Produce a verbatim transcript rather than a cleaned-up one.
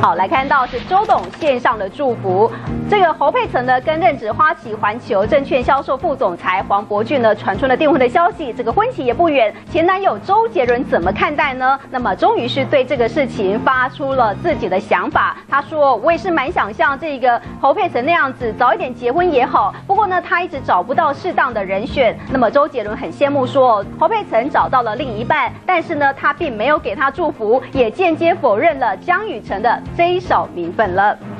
好，来看到是周董线上的祝福。这个侯佩岑呢，跟任职花旗环球证券销售副总裁黄伯俊呢，传出了订婚的消息。这个婚期也不远，前男友周杰伦怎么看待呢？那么终于是对这个事情发出了自己的想法。他说：“我也是蛮想像这个侯佩岑那样子，早一点结婚也好。不过呢，他一直找不到适当的人选。那么周杰伦很羡慕说，侯佩岑找到了另一半，但是呢，他并没有给他祝福，也间接否认了江雨晨的这一手名分了。”